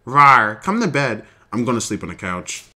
Rar, come to bed. I'm gonna sleep on the couch.